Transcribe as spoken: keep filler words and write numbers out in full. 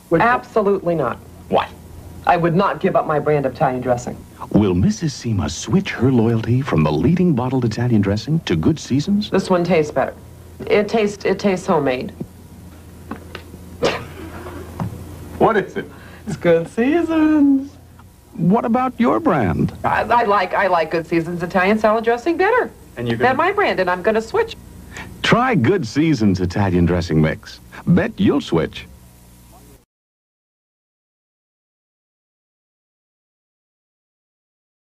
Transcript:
Would Absolutely not. What? I would not give up my brand of Italian dressing. Will Missus Seema switch her loyalty from the leading bottled Italian dressing to Good Seasons? This one tastes better. It tastes, it tastes homemade. What is it? It's Good Seasons. What about your brand? I, I like, I like Good Seasons Italian salad dressing better And you're than gonna... my brand, and I'm going to switch. Try Good Seasons Italian dressing mix. Bet you'll switch.